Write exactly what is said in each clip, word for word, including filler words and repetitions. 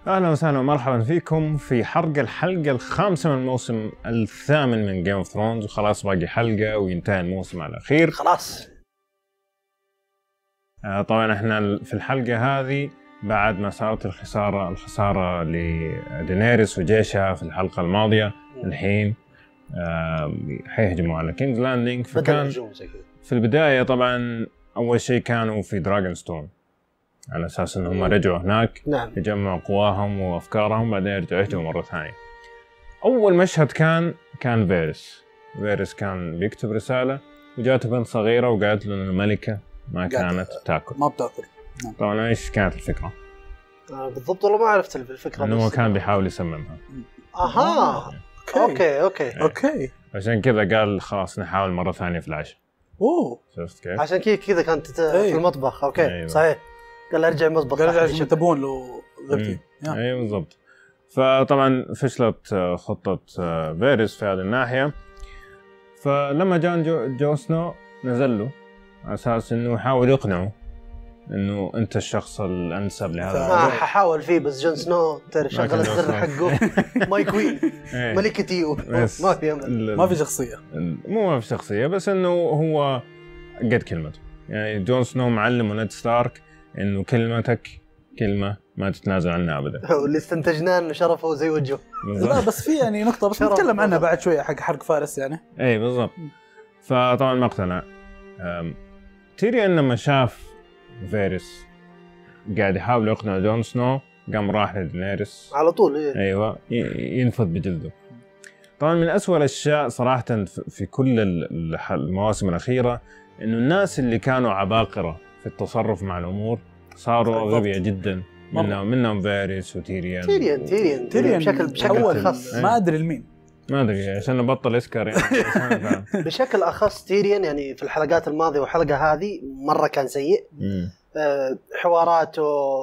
اهلا وسهلا ومرحبا فيكم في حرق الحلقه الخامسه من الموسم الثامن من جيم اوف ثرونز، وخلاص باقي حلقه وينتهي الموسم على خير خلاص. آه طبعا احنا في الحلقه هذه بعد ما صارت الخساره الخساره لدينيريس وجيشها في الحلقه الماضيه، الحين آه حيهجموا على كينجز لاندينج. فكان في البدايه طبعا اول شيء كانوا في دراجون ستون على أساس أنهم رجعوا هناك نعم. يجمعوا قواهم وأفكارهم، بعدين يرجعوا يهجموا مرة ثانية. أول مشهد كان كان فيرس فيرس كان بيكتب رسالة وجاته بنت صغيرة وقالت له أن الملكة ما كانت تاكل ما بتاكل. طبعا إيش كانت الفكرة؟ آه بالضبط والله ما عرفت الفكرة، إنه هو كان بيحاول يسممها. أها أوكي أوكي أوكي عشان كذا قال خلاص نحاول مرة ثانية في العشاء. أوه شفت كيف؟ عشان كذا كذا كانت تت... أيه. في المطبخ. أوكي أيوة. صحيح. قال ارجع المطبخ. قال ارجع تبون لو غبتي. اي بالضبط. فطبعا فشلت خطة فيرس في هذه الناحية، فلما جان جو, جو سنو نزل له على أساس إنه يحاول يقنعه إنه أنت الشخص الأنسب لهذا. ما ححاول فيه بس جون سنو ترى شغل الزر حقه ماي كوين ملكتي ما في ما في شخصية، مو ما في شخصية بس إنه هو قد كلمته. يعني جون سنو معلم ونيد ستارك إنه كلمتك كلمة ما تتنازل عنها أبدا. واللي استنتجناه إنه شرفه زي وجهه. لا بس في يعني نقطة بس نتكلم عنها بعد شوية حق حرق فارس يعني. إيه بالضبط. فطبعا ما اقتنع. تيريون لما شاف فيرس قاعد يحاول يقنع جون سنو قام راح لدينيريس على طول. إيه. أيوة ينفض بجلده. طبعا من أسوأ الأشياء صراحة في كل المواسم الأخيرة إنه الناس اللي كانوا عباقرة في التصرف مع الأمور صاروا غبية جدا. منهم منهم فيريس وتيريون تيريون تيريون تيريون بشكل بشكل خاص. ما أدري لمين ما أدري عشان نبطل إسكار يعني. بشكل أخص تيريون يعني في الحلقات الماضية والحلقة هذه مرة كان سيء. أه حواراته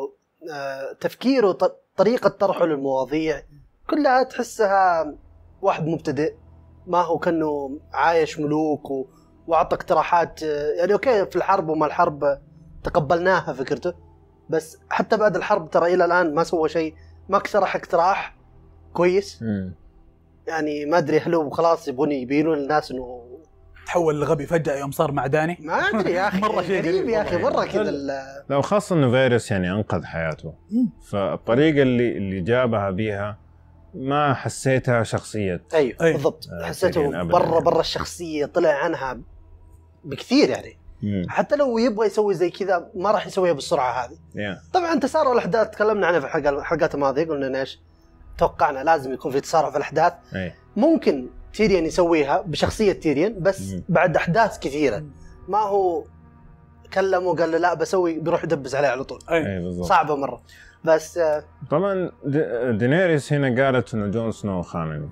أه تفكيره طريقة طرحه للمواضيع كلها تحسها واحد مبتدئ، ما هو كأنه عايش ملوك و... وأعطى اقتراحات. يعني أوكي في الحرب وما الحرب تقبلناها فكرته، بس حتى بعد الحرب ترى إلى الآن ما سوى شيء، ما اقترح اقتراح كويس. م. يعني ما أدري هل هو خلاص يبغون يبينون للناس إنه تحول لغبي فجأة يوم صار مع داني. ما أدري يا أخي مرة شيء غريب يا أخي مرة كذا. لو خاصة إنه فيروس يعني أنقذ حياته، فالطريقة اللي اللي جابها بيها ما حسيتها شخصية. أيوة, أيوة. بالضبط. آه حسيته برا برا الشخصية، طلع عنها بكثير يعني. مم. حتى لو يبغى يسوي زي كذا ما راح يسويها بالسرعة هذه. yeah. طبعا تسارع الأحداث تكلمنا عنها في الحلقات الماضية، قلنا إيش توقعنا لازم يكون في تسارع في الأحداث. أي. ممكن تيريون يسويها بشخصية تيريون بس مم. بعد أحداث كثيرة، ما هو كلمه وقال له لا بسوي بيروح يدبس عليه على طول. أي. صعبة مرة. بس طبعا دينيريس هنا قالت إنه جون سنو خانني،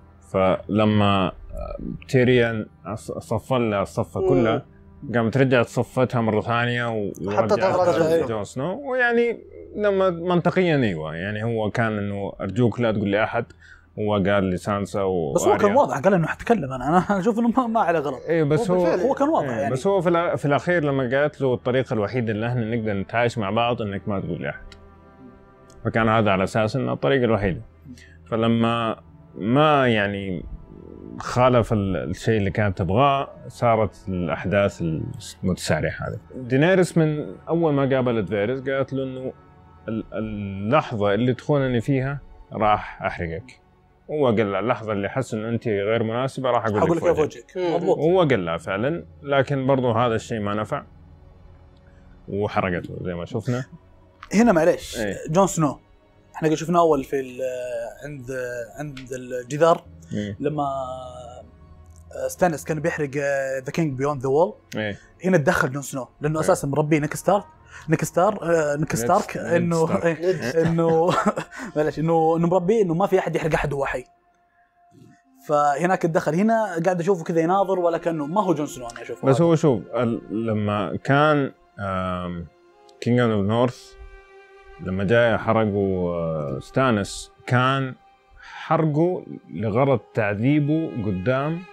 فلما تيريون صفى لها الصفة كلها قامت رجعت صفتها مرة ثانية ورجعت جون سنو. ويعني لما منطقيا ايوه يعني هو كان انه ارجوك لا تقول لي احد، هو قال لي سانسا و بس هو كان واضح قال انه حتكلم. انا انا اشوف انه ما, ما عليه غلط. ايه بس هو هو كان واضح. إيه يعني بس هو في, في الاخير لما قالت له الطريقة الوحيدة اللي احنا نقدر نتعايش مع بعض انك ما تقول لي احد، فكان هذا على اساس انه الطريقة الوحيدة. فلما ما يعني خالف الشيء اللي كانت تبغاه صارت الأحداث المتسارعة هذه. دينيريس من أول ما قابلت فيريس قالت له إنه اللحظة اللي تخونني فيها راح أحرقك. هو قال اللحظة اللي حس إنه أنت غير مناسبة راح أقول لك في وجهك. هو قال لها فعلا، لكن برضو هذا الشيء ما نفع وحرقته زي ما شفنا هنا. معليش ايه. جون سنو احنا شفنا أول في عند عند الجدار مم. لما ستانس كان بيحرق ذا كينج بيوند ذا وول، هنا تدخل جون سنو لانه ايه. اساسا مربي نيك ستارك نيك ستار نيك ستارك انه انه معلش انه انه مربي انه ما في احد يحرق احد وهو حي. فهناك تدخل. هنا قاعد اشوفه كذا يناظر ولا كانه ما هو جون سنو. انا اشوفه بس هو شوف لما كان كينج اوف نورث لما جاء حرقوا ستانس كان حرقه لغرض تعذيبه قدام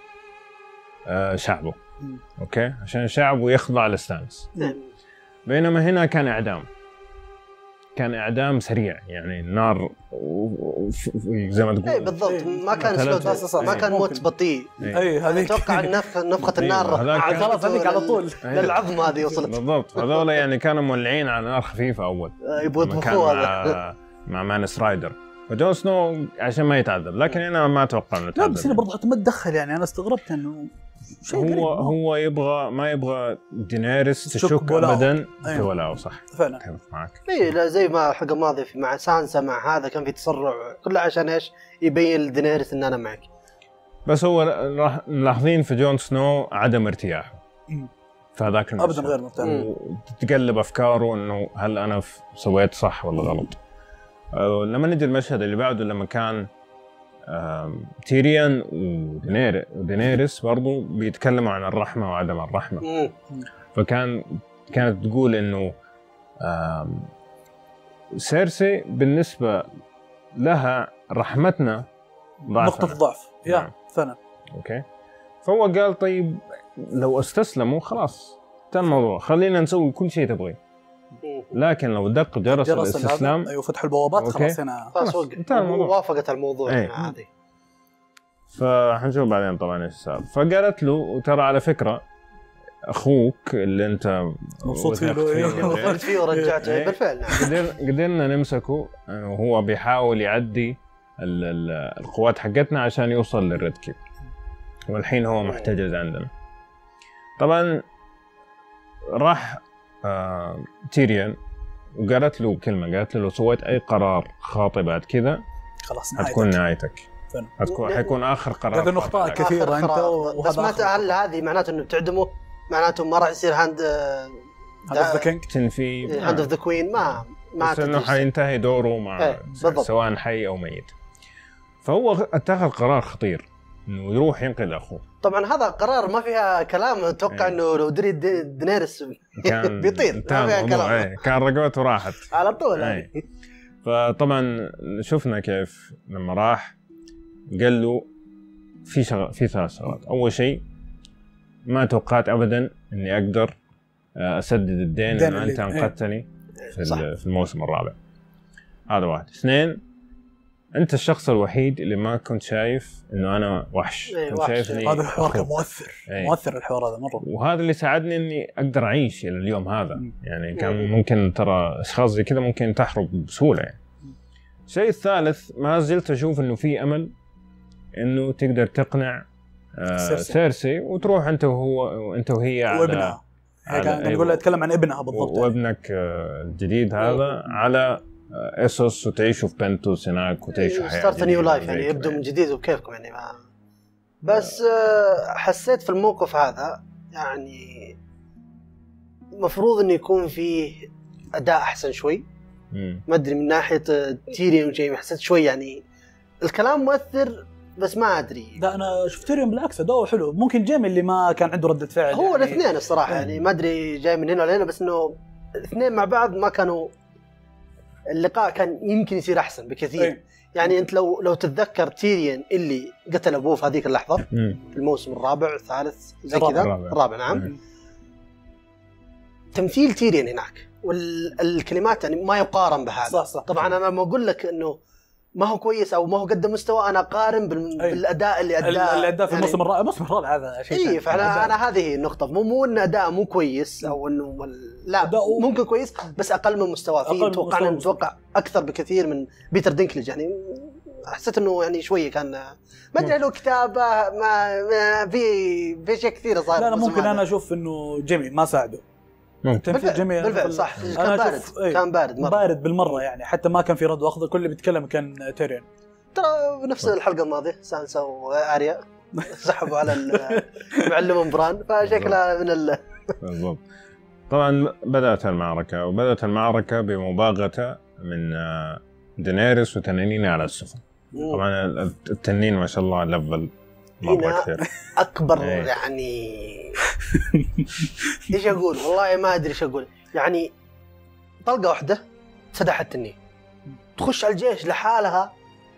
شعبه. م. اوكي عشان شعبه يخضع لستانس. بينما هنا كان اعدام. كان اعدام سريع يعني النار زي ما تقول. اي بالضبط ما كان سلو ما كان موت بطيء. اي هذه اتوقع نفخه نفخه النار خلاص هذيك على طول للعظم هذه وصلت بالضبط. هذول يعني كانوا مولعين على نار خفيفه اول يبغوا يطبخوها مع, مع مانس رايدر وجون سنو عشان ما يتعذب. لكن انا ما اتوقع انه لا بس انا برضه ما تدخل يعني انا استغربت انه هو هو يبغى ما يبغى دينيريس تشك ابدا في ولاءه. صح فعلا معك. اي لا زي ما الحلقه الماضيه مع سانسا مع هذا كان في تسرع كله عشان ايش يبين لدينيريس ان انا معك. بس هو راح ملاحظين في جون سنو عدم ارتياحه في هذاك المشهد ابدا غير مرتاح وتتقلب افكاره انه هل انا سويت صح ولا غلط. لما نجي المشهد اللي بعده لما كان تيريان ودينيريس برضو بيتكلموا عن الرحمة وعدم الرحمة. فكان كانت تقول إنه سيرسي بالنسبة لها رحمتنا نقطة ضعف. يا فعلا. أوكي. فهو قال طيب لو استسلموا خلاص انتهى الموضوع خلينا نسوي كل شيء تبغيه. لكن لو دق جرس, جرس الاستسلام ايوه فتحوا البوابات خلاص هنا خلاص وافقت الموضوع هذه. فحنشوف بعدين طبعا ايش صار. فقالت له ترى على فكره اخوك اللي انت مبسوط فيه فيه ورجعته بالفعل قدرنا نمسكه وهو بيحاول يعدي القوات حقتنا عشان يوصل للريد كيب والحين هو محتجز عندنا. طبعا راح آه تيريان وقالت له كلمة قالت له لو سويت أي قرار خاطئ بعد كذا خلاص هتكون نهايتك هتكون حيكون آخر قرار. لكن أخطاء كثيرة أنت وهذا بس ما هل هذه معناته إنه بتعدمه معناته ما راح يصير هاند هاند اوف ذا كينج تنفي هاند اوف ذا كوين ما ما بس إنه حينتهي دوره مع ايه سواء حي أو ميت. فهو اتخذ قرار خطير إنه يروح ينقذ أخوه. طبعا هذا قرار ما فيها كلام. اتوقع ايه. انه لو دري دينيريس بيطير ما فيها كلام ايه. كان رقبته راحت على طول ايه. فطبعا شفنا كيف لما راح قال له في شغ... في ثلاث شغلات. اول شيء ما توقعت ابدا اني اقدر اسدد الدين اللي انت انقذتني في, في الموسم الرابع. هذا واحد. اثنين انت الشخص الوحيد اللي ما كنت شايف انه انا وحش. ايه كنت شايفني هذا الحوار كان مؤثر ايه. مؤثر الحوار هذا مره وهذا اللي ساعدني اني اقدر اعيش الى اليوم هذا. م. يعني كان ممكن ترى اشخاص زي كذا ممكن تحرق بسهوله يعني. الشيء الثالث ما زلت اشوف انه في امل انه تقدر تقنع آه سيرسي. سيرسي وتروح انت وهو انت وهي على وابنها. كان نقول اتكلم عن ابنها بالضبط وابنك آه الجديد هذا م. على اسوس وتعيشوا في بنتوس هناك وتعيشوا حياه ستارت نيو لايف يعني يبدو من جديد وبكيفكم يعني ما بس حسيت في الموقف هذا يعني مفروض انه يكون فيه اداء احسن شوي. ما ادري من ناحيه تيريون شيء حسيت شوي يعني الكلام مؤثر بس ما ادري. لا انا شفت تيريون بالعكس اداؤه حلو. ممكن جيمي اللي ما كان عنده رده فعل هو يعني الاثنين الصراحه يعني ما ادري جاي من هنا ولا هنا بس انه الاثنين مع بعض ما كانوا اللقاء كان يمكن يصير احسن بكثير. أي. يعني انت لو لو تتذكر تيريان اللي قتل ابوه في هذيك اللحظه م. في الموسم الرابع الثالث زي كذا الرابع نعم م. تمثيل تيريان هناك والكلمات يعني ما يقارن بهذا. صح صح. طبعا انا ما اقول لك انه ما هو كويس او ما هو قد مستوى انا قارن بال... بالاداء اللي اداه اللي اداه في يعني الموسم الرابع الموسم الرابع هذا شيء اي فانا انا هذه النقطه مو مو ان اداء مو كويس او انه لا ممكن كويس بس اقل من مستواه. في توقعنا نتوقع اكثر بكثير من بيتر دينكليج يعني حسيت انه يعني شويه كان ما ادري له كتابه ما, ما في في شيء كثير صار. لا, لا ممكن انا اشوف انه جيمي ما ساعده تمثيل جميل بالفعل صح. كان بارد ايه كان بارد مرة. بارد بالمره يعني حتى ما كان في رد واخذ. كل اللي بيتكلم كان تيريون. ترى نفس الحلقه الماضيه سانسا واريا سحبوا على معلمهم بران فشكلها من ال بالضبط. طبعا بدات المعركه وبدات المعركه بمباغته من دينيريس وتنانين على السفن. طبعا التنين ما شاء الله لفل مرة كثير أكبر يعني إيش أقول والله ما أدري إيش أقول يعني طلقة واحدة سدح التنين تخش على الجيش لحالها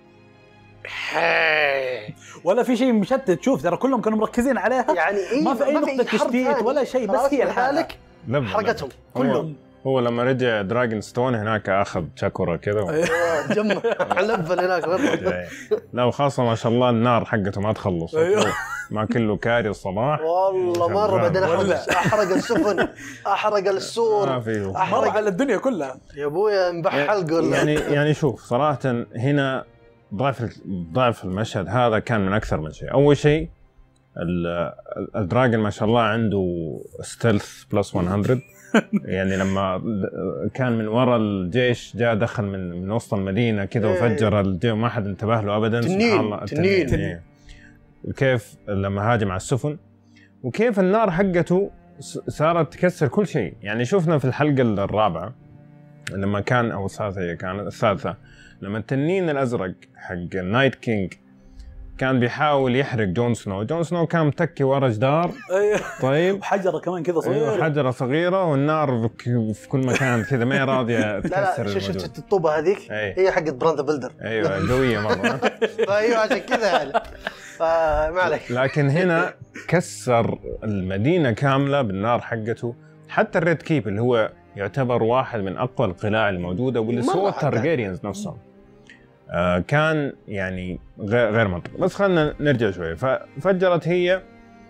ولا في شيء مشتت. تشوف ترى كلهم كانوا مركزين عليها يعني إيه ما في أي نقطة تشتيت ولا شيء بس هي لحالك حرقتهم كلهم هو لما رجع دراجون ستون هناك اخذ شاكورا كذا و... جمع حلبل هناك برضه. لا وخاصه ما شاء الله النار حقته ما تخلص، ما كله كاري الصباح والله مره. بعدين احرق السفن، احرق السور، احرق على الدنيا كلها يا ابويا انبح حلقه. يعني يعني شوف صراحه هنا ضعف ضعف المشهد هذا كان من اكثر من شيء. اول شيء الدراجون ما شاء الله عنده ستيلث بلس مية، يعني لما كان من وراء الجيش جاء دخل من من وسط المدينه كذا وفجر الجيش ما حد انتبه له ابدا. سبحان الله تنين, تنين. وكيف لما هاجم على السفن، وكيف النار حقته صارت تكسر كل شيء. يعني شفنا في الحلقه الرابعه لما كان او الثالثه كانت الثالثه لما التنين الازرق حق النايت كينج كان بيحاول يحرق جون سنو، جون سنو كان متكي ورا جدار. طيب حجره كمان كذا صغيره. أيوة حجره صغيره والنار في كل مكان كذا ما هي راضيه تكسر. لا لا شفت الطوبه هذيك هي حقت براند بيلدر. ايوه قويه مره. ايوه عشان كذا يعني فما عليك. لكن هنا كسر المدينه كامله بالنار حقته. حتى الريد كيب اللي هو يعتبر واحد من اقوى القلاع الموجوده واللي سوى التارجيريانز نفسهم آه كان يعني غير غير منطقي. بس خلينا نرجع شوي. ففجرت هي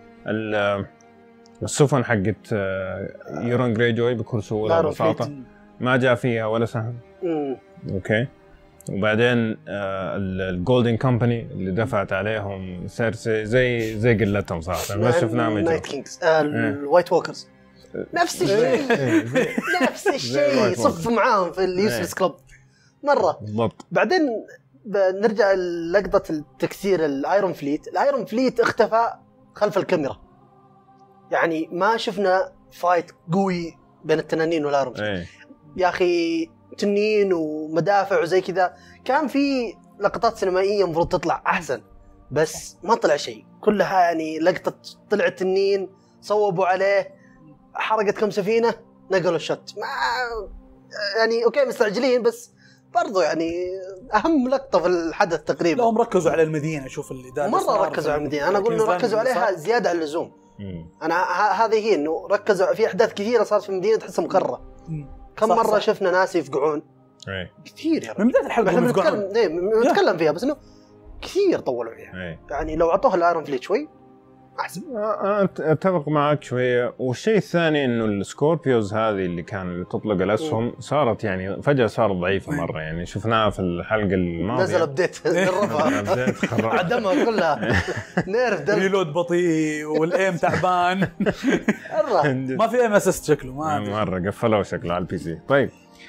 السفن حقت آه يورون جريجوي بكل سهوله وبساطه، ما جاء فيها ولا سهم. اوكي. وبعدين آه الجولدن كومباني اللي دفعت عليهم سيرسي زي زي قلتهم صراحه ما شفناهم. النايت كينجز الوايت ووكرز نفس الشيء نفس الشيء صف معاهم في اليوسلس كلوب مره بالضبط. بعدين نرجع للقطه التكسير الايرون فليت. الايرون فليت اختفى خلف الكاميرا، يعني ما شفنا فايت قوي بين التنانين والايرون فليت. يا اخي تنين ومدافع وزي كذا، كان في لقطات سينمائيه المفروض تطلع احسن بس ما طلع شيء. كلها يعني لقطه طلع التنين صوبوا عليه حرقت كم سفينه نقلوا الشوت. ما يعني اوكي مستعجلين بس برضو يعني اهم لقطه في الحدث تقريبا. لا هم ركزوا على المدينه. شوف اللي دار مره ركزوا على المدينه. انا اقول انه ركزوا عليها زياده عن اللزوم. انا هذه هي انه ركزوا في احداث كثيره صارت في المدينه تحسها مكرره. كم صح مره صح. شفنا ناس يفقعون كثير يعني من بدايه الحلقه احنا بنتكلم نتكلم فيها بس انه كثير طولوا فيها. يعني لو اعطوها الايرون فليت شوي احسن. انا اتفق معك شويه. والشيء الثاني انه السكوربيوز هذه اللي كان تطلق الاسهم صارت يعني فجاه صارت ضعيفه مره. يعني شفناها في الحلقه الماضيه نزل ابديت دربها عدمها كلها نيرف دل ريلود بطيء والايم تعبان ما في ايم اسيست شكله ما مره قفلوا شكله على البي سي. طيب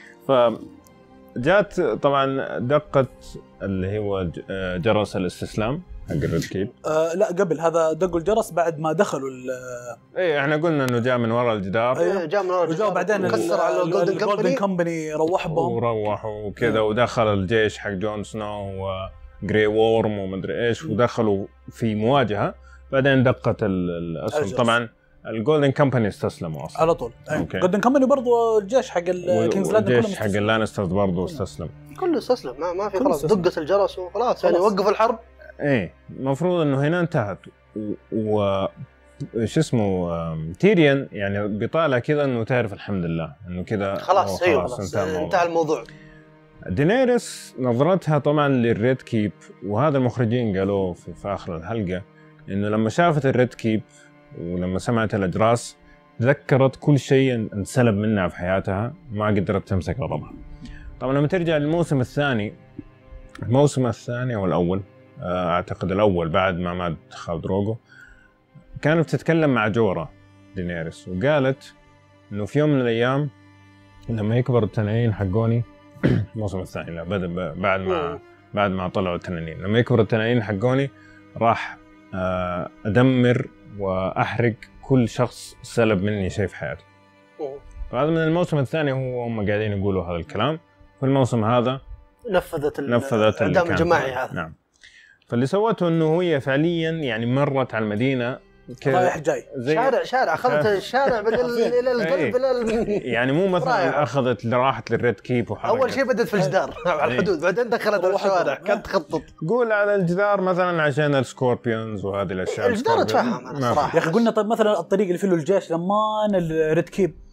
فجات طبعا دقه اللي هو جرس الاستسلام حق الريد كيب. آه لا قبل هذا دقوا الجرس بعد ما دخلوا ال ايه احنا قلنا انه جاء من وراء الجدار. ايه جاء من وراء الجدار وبعدين كسر على الجولدن كومباني روح بهم وروحوا وكذا ودخل الجيش حق جون سنو وجري وورم ومدري ايش ودخلوا في مواجهه. بعدين دقت الاسهم طبعا الجولدن كومباني استسلموا اصلا على طول. الجولدن كومباني برضو الجيش حق الكينجز لاند الجيش حق اللانسترز برضو استسلم كله استسلم. ما ما في خلاص دقت الجرس وخلاص يعني وقفوا الحرب. ايه المفروض انه هنا انتهت. و ايش اسمه تيريان يعني بيطالع كذا انه تعرف الحمد لله انه كذا خلاص ايوه خلاص انتهى, انتهى الموضوع. دينيريس نظرتها طبعا للريد كيب وهذا المخرجين قالوه في, في اخر الحلقه انه لما شافت الريد كيب ولما سمعت الاجراس تذكرت كل شيء انسلب منها في حياتها ما قدرت تمسك غضبها. طبعا لما ترجع للموسم الثاني الموسم الثاني او الاول اعتقد الاول بعد ما مات خال دروغو كانت تتكلم مع جورا دينيريس وقالت انه في يوم من الايام لما يكبر التنانين حقوني الموسم الثاني لا بعد ما بعد ما طلعوا التنانين لما يكبر التنانين حقوني راح ادمر واحرق كل شخص سلب مني شيء في حياتي. فهذا من الموسم الثاني هو هم قاعدين يقولوا هذا الكلام. في الموسم هذا نفذت نفذت الاعدام الجماعي هذا. نعم. فاللي سوته انه هي فعليا يعني مرت على المدينه رايح جاي شارع شارع اخذت الشارع الى القلب الى يعني مو مثلا اخذت راحت للريد كيب وحركت. اول شيء بدت في الجدار على الحدود بعدين دخلت الشوارع كانت تخطط. قول على الجدار مثلا عشان السكوربيونز وهذه الاشياء. الجدار اتفهم انا صراحه يا اخي قلنا طيب مثلا الطريق اللي فيه الجيش لما الريد كيب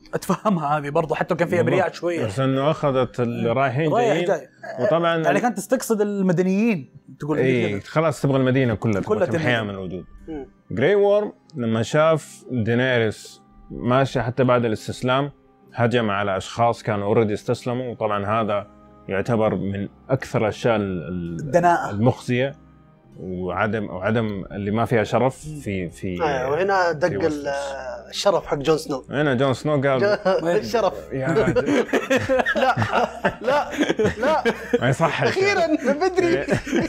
اتفهمها هذه برضو حتى كان فيها بريات شويه بس انه اخذت اللي رايحين جايين وطبعا يعني كانت تستقصد المدنيين تقول ايه خلاص تبغى المدينه كلها كلها تمحيها من الوجود. جراي وورم لما شاف دينيريس ماشي حتى بعد الاستسلام هجم على اشخاص كانوا اوريدي استسلموا، وطبعا هذا يعتبر من اكثر الاشياء الدناءة المخزيه وعدم او عدم اللي ما فيها شرف في في آه وهنا دق الشرف حق جون سنو. هنا جون سنو قال الشرف لا لا لا ما يصح اخيرا من بدري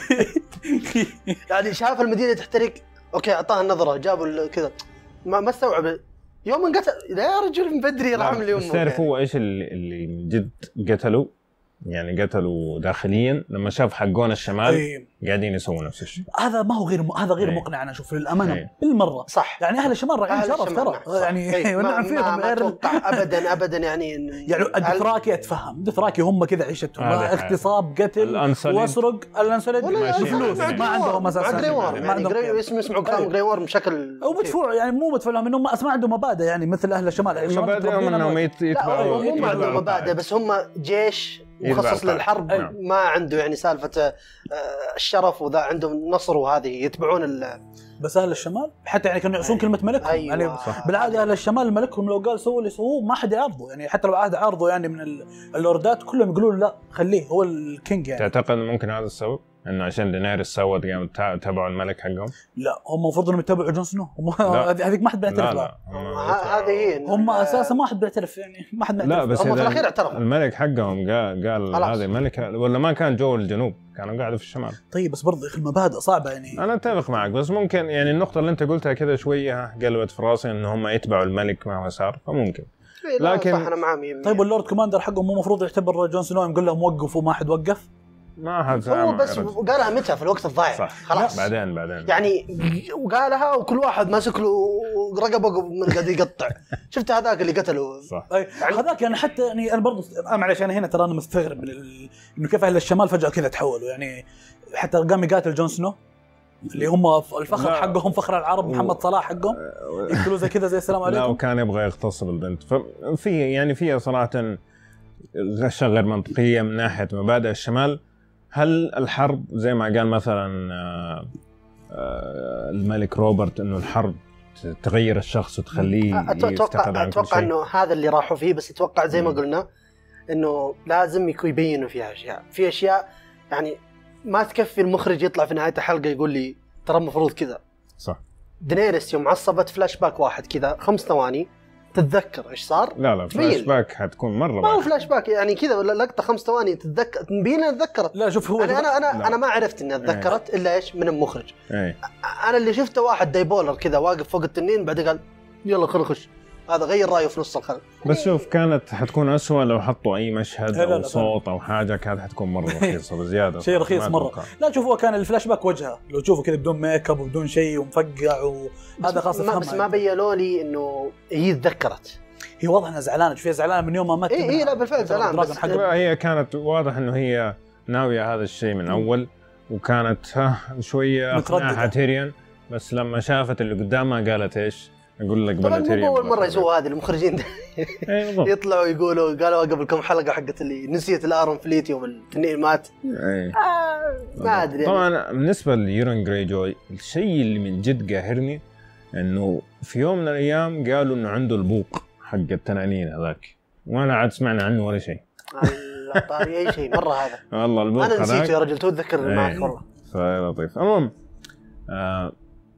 يعني شاف المدينه تحترق اوكي اعطاها النظره جابوا كذا ما ما استوعب يوم انقتل يا رجل من بدري رحم اليوم. بس تعرف هو ايش اللي اللي جد قتلوا يعني قتلوا داخليا لما شاف حقون الشمال أيه. قاعدين يسوون نفس الشيء. هذا ما هو غير م... هذا غير أيه. مقنع انا اشوف للامانه أيه. بالمره صح يعني اهل الشمال رايحين شرف ترى يعني أيه. ونعم فيهم ما اتوقع ابدا ابدا يعني يعني الدثراكي اتفهم الدثراكي هم كذا عيشتهم اغتصاب قتل واسرق الانسلد فلوس ما عندهم اساسا ما عندهم اسم اسمه كلام جراي وورم بشكل او مدفوع يعني مو مدفوع لهم انهم ما عندهم مبادئ يعني مثل اهل الشمال مبادئهم انهم يتبعوا هم عندهم مبادئ بس هم جيش مخصص للحرب أيه. ما عنده يعني سالفة الشرف وذا عندهم نصر وهذه يتبعون ال بس أهل الشمال حتى يعني كانوا يعصون أيه. كلمة ملكهم أيوة. يعني بالعادة أهل الشمال ملكهم لو قال سووا اللي سووه ما حد يعارضه يعني حتى لو عاد عارضه يعني من اللوردات كلهم يقولون لا خليه هو الكينج يعني. تعتقد ممكن هذا السبب؟ انه عشان دينيريس سوت قام تبعوا الملك حقهم؟ لا هم المفروض انهم يتبعوا جون سنو هذيك ما حد بيعترف لها هذه هي هم اساسا ما حد بيعترف يعني ما حد لا بس هم في الاخير اعترفوا الملك حقهم قال قال هذا ملك ولا ما كان جو الجنوب كانوا قاعدوا في الشمال. طيب بس برضه المبادئ صعبه يعني انا اتفق معك بس ممكن يعني النقطه اللي انت قلتها كذا شويه قلبت في راسي ان هم يتبعوا الملك مهما صار فممكن لكن انا مع مية. طيب واللورد كوماندر حقهم مو المفروض يعتبر جون سنو يقول لهم وقفوا ما حد وقف ما حد هو بس قالها متى في الوقت الضايع خلاص بعدين بعدين يعني وقالها وكل واحد ماسك له رقبه من قاعد يقطع شفت هذاك اللي قتله صح يعني هذاك يعني حتى يعني انا برضه معلش انا هنا ترى انا مستغرب من ال... انه كيف اهل الشمال فجاه كذا تحولوا يعني حتى قام يقاتل جون سنو اللي هم الفخر لا. حقهم فخر العرب محمد صلاح حقهم يقتلوا زي كذا زي السلام عليكم. لا وكان يبغى يغتصب البنت ففي يعني فيها صراحه غشة غير منطقيه من ناحيه مبادئ الشمال. هل الحرب زي ما قال مثلا الملك روبرت انه الحرب تغير الشخص وتخليه يفتقد عن اتوقع انه هذا اللي راحوا فيه بس اتوقع زي ما قلنا انه لازم يكون يبينوا فيها اشياء في اشياء يعني ما تكفي المخرج يطلع في نهايه الحلقه يقول لي ترى المفروض كذا صح. دينيريس يوم عصبت فلاش باك واحد كذا خمس ثواني تتذكر ايش صار. لا لا فلاش باك حتكون مره ما هو فلاش باك يعني كذا ولا لقطه خمس ثواني تتذكر تبين تذكرت. لا شوف هو يعني انا انا لا. انا ما عرفت اني اتذكرت ايه. الا ايش من المخرج ايه. انا اللي شفته واحد دايبولر كذا واقف فوق التنين بعد قال يلا خل نخش هذا غير رايه في نص الخلق. بس شوف كانت حتكون أسوأ لو حطوا اي مشهد او لا لا صوت او حاجه كانت حتكون مره رخيصه بزياده شيء رخيص مره. لا شوفوا كان الفلاش باك وجهه لو تشوفوا كذا بدون ميك اب وبدون شيء ومفقع وهذا خاص ما بس ما بينوا لي انه هي تذكرت. هي واضح انها زعلانه شويه زعلانه من يوم ما مات. اي اي لا بالفعل زعلانه بس هي كانت واضح انه هي ناويه هذا الشيء من اول وكانت ها شويه اقنعها تيريان بس لما شافت اللي قدامها قالت ايش اقول لك بلا تيريان. اول مره يسووا هذه المخرجين يطلعوا يقولوا قالوا قبل كم حلقه حقت اللي نسيت الارون فليت يوم التنين مات. آه ما ادري طبعا بالنسبه ليورين جراي جوي الشيء اللي من جد قاهرني انه في يوم من الايام قالوا انه عنده البوق حق التنانين هذاك وانا عاد سمعنا عنه ولا شيء. لا طاري اي شيء مره هذا والله البوق انا نسيته يا رجل تو اتذكر معك والله. فلطيف. المهم آه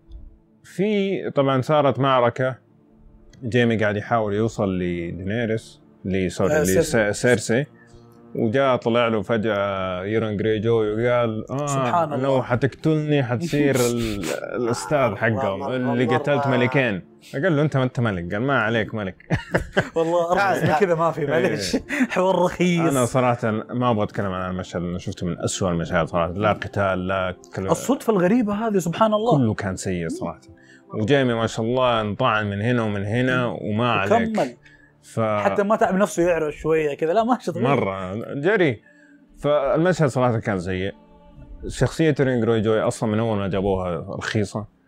في طبعا صارت معركه جيمي قاعد يحاول يوصل لدينيريس اللي سوري لسيرسي وجاء طلع له فجأة يورين جراي جوي وقال آه لو حتقتلني حتصير الأستاذ حقهم اللي قتلت ملكين. قال له أنت ما أنت ملك. قال ما عليك ملك. والله أرجع كذا ما في معليش حوار رخيص. أنا صراحة ما أبغى أتكلم عن المشهد أنا شفته من أسوأ المشاهد صراحة. لا قتال لا كل... الصدفة الغريبة هذه سبحان الله كله كان سيء صراحة. وجيمي ما شاء الله انطعن من هنا ومن هنا وما عليك كمل. ف... حتى ما تعب نفسه يعرف شويه كذا لا ماشي طبيعي مره جري. فالمشهد صراحه كان سيء. شخصيه يورين جراي جوي اصلا من اول ما جابوها رخيصه